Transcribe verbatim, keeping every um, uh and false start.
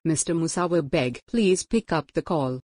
Mister Musawwir Beg, please pick up the call.